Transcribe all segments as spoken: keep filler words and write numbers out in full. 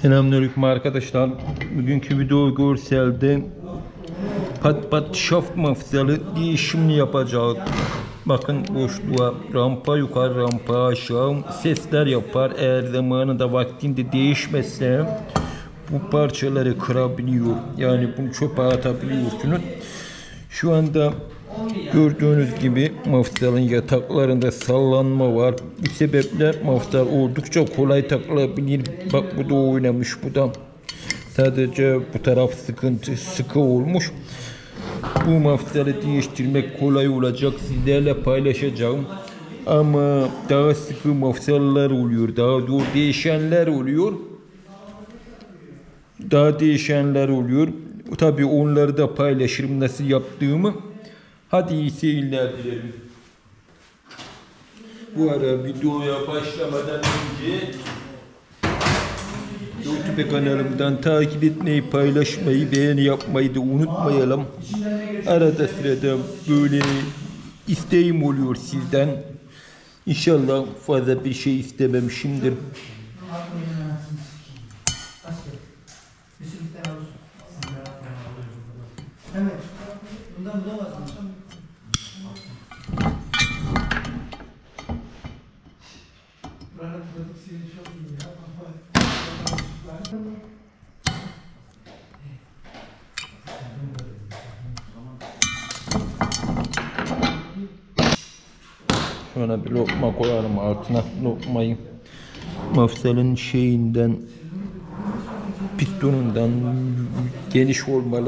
Selamünaleyküm arkadaşlar. Bugünkü video görselde pat pat şaft mafsalı değişimini yapacağız. Bakın boşluğa rampa yukarı rampa aşağı sesler yapar. Eğer zamanında vaktinde değişmezse bu parçaları kırabiliyor. Yani bunu çöpe atabiliyorsunuz. Şu anda gördüğünüz gibi mafsalın yataklarında sallanma var. Bu sebeple mafsal oldukça kolay takılabilir. Bak bu da oynamış, bu da. Sadece bu taraf sıkıntı, sıkı olmuş. Bu mafsalı değiştirmek kolay olacak. Sizlerle paylaşacağım. Ama daha sıkı mafsallar oluyor. Daha zor değişenler oluyor. Daha değişenler oluyor. Tabii onları da paylaşırım nasıl yaptığımı. Hadi iyi seyirler dilerim. Bu ara videoya başlamadan önce YouTube kanalımdan takip etmeyi, paylaşmayı, beğeni yapmayı da unutmayalım. Arada sırada böyle isteğim oluyor sizden. İnşallah fazla bir şey istememişimdir. Şöyle bir lokma koyalım altına, lokmayı mafsalın şeyinden, pistonundan geniş olmalı.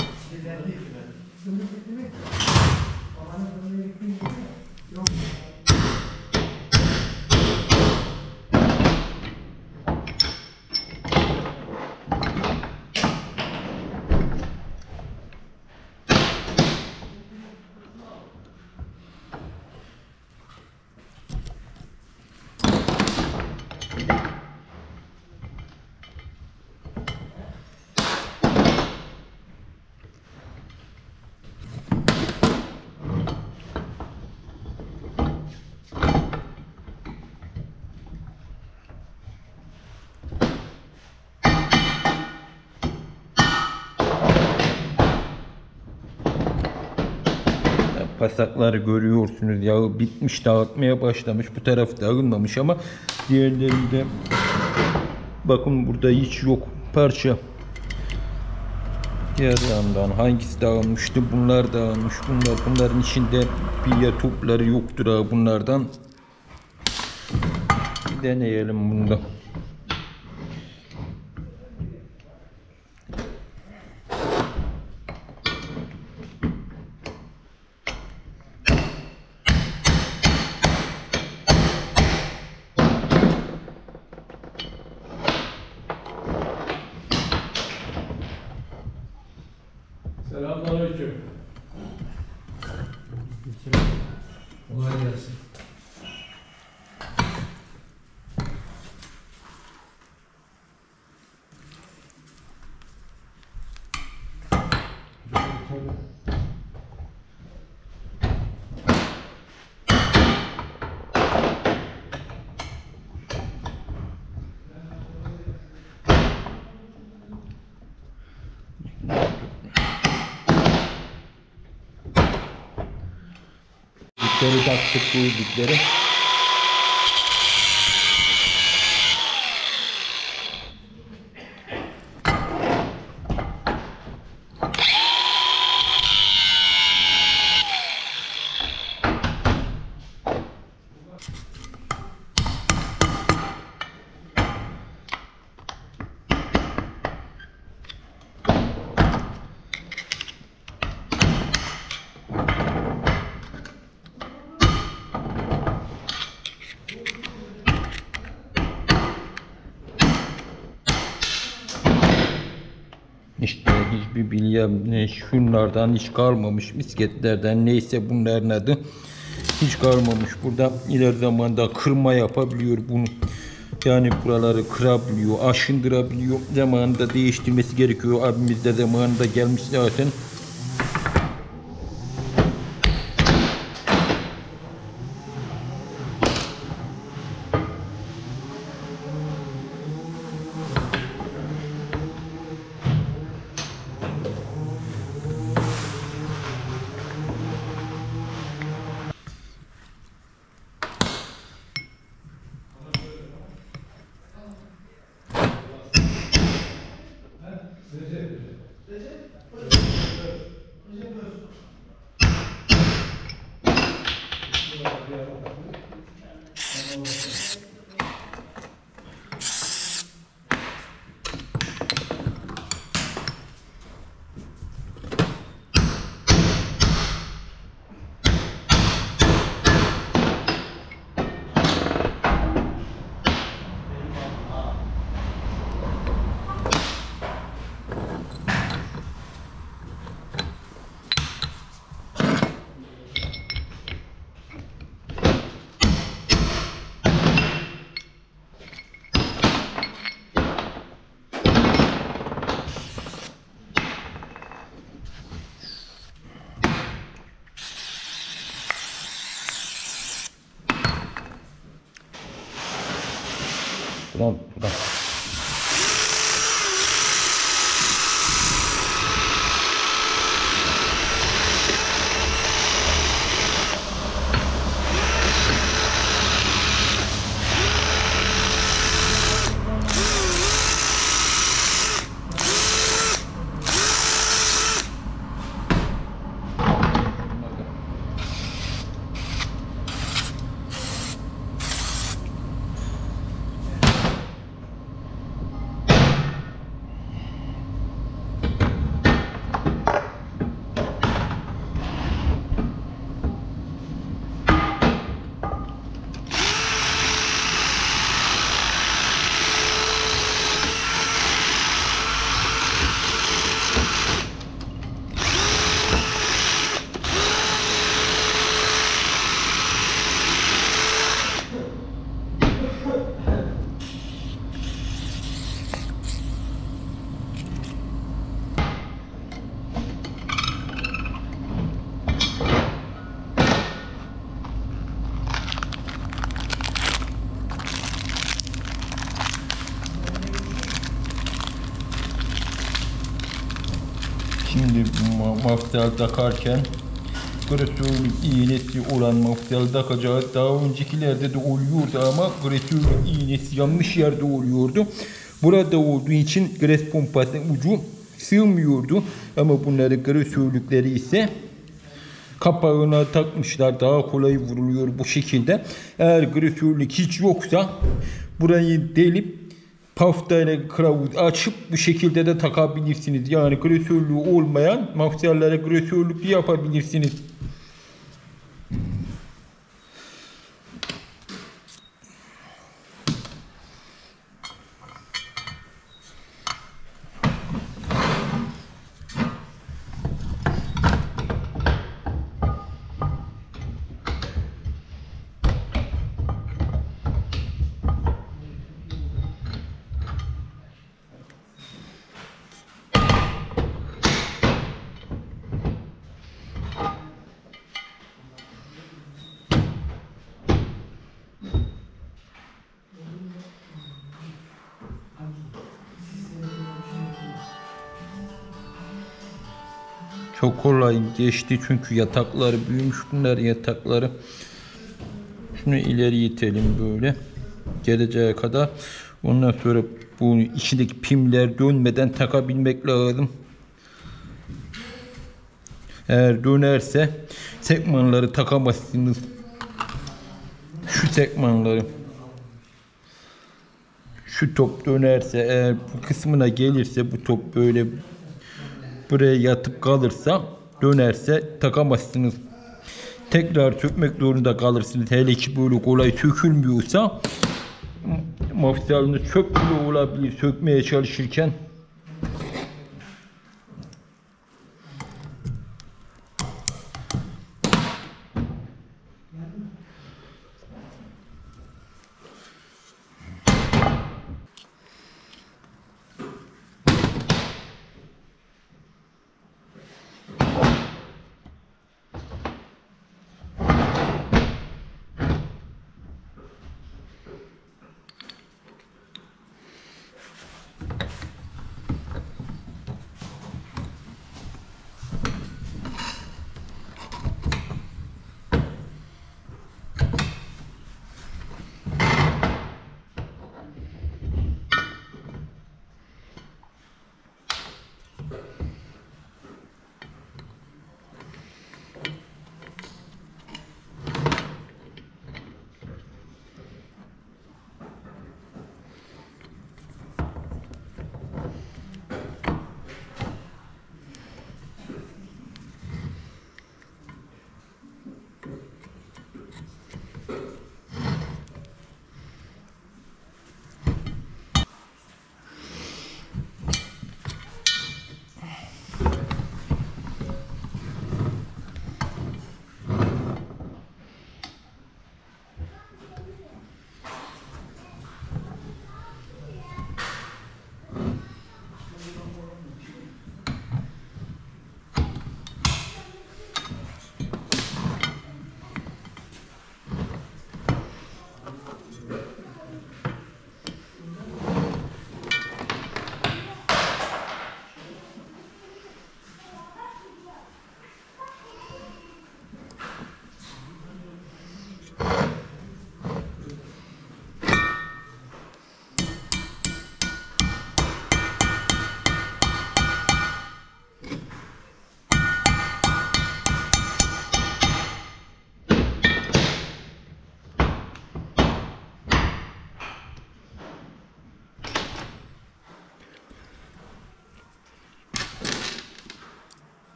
Pasakları görüyorsunuz, yağı bitmiş, dağıtmaya başlamış. Bu taraf dağılmamış ama diğerlerinde bakın burada hiç yok parça. Diğer yandan hangisi dağılmıştı? Bunlar dağılmış. Bunlar bunların içinde bilye topları yoktur ha bunlardan. Bir deneyelim bunda. Selamünaleyküm. Kolay gelsin. Dipleri taktık, bu dipleri. İşte hiçbir bilye, şunlardan hiç kalmamış, misketlerden neyse bunların adı hiç kalmamış. Burada ileri zamanda kırma yapabiliyor bunu. Yani buraları kırabiliyor, aşındırabiliyor. Zamanında değiştirmesi gerekiyor. Abimiz de zamanında gelmiş zaten. Bak. Şimdi mafsal takarken gratörlük iğnesi olan mafsal takacağız. Daha öncekilerde de oluyordu ama gratörlük iğnesi yanlış yerde oluyordu. Burada olduğu için gres pompasının ucu sığmıyordu. Ama bunların gratörlükleri ise kapağına takmışlar. Daha kolay vuruluyor bu şekilde. Eğer gratörlük hiç yoksa burayı delip paftayla kılavuz açıp bu şekilde de takabilirsiniz. Yani gratörlüğü olmayan mafsallara gratörlük yapabilirsiniz. Çok kolay geçti çünkü yatakları büyümüş, bunlar yatakları. Şunu ileri itelim böyle geleceğe kadar. Ondan sonra bu içindeki pimler dönmeden takabilmek lazım. Eğer dönerse sekmanları takamazsınız. Şu sekmanları. Şu top dönerse, eğer bu kısmına gelirse, bu top böyle buraya yatıp kalırsa, dönerse takamazsınız. Tekrar sökmek zorunda kalırsınız. Hele ki böyle kolay sökülmüyorsa mafsalınız çok bile olabilir sökmeye çalışırken.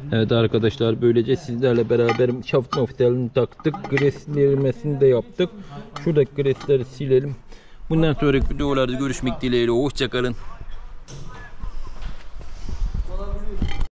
Evet arkadaşlar, böylece sizlerle beraber şaft maftelini taktık. Greslerimesini de yaptık. Şuradaki gresleri silelim. Bundan sonraki videolarda görüşmek dileğiyle. Hoşçakalın.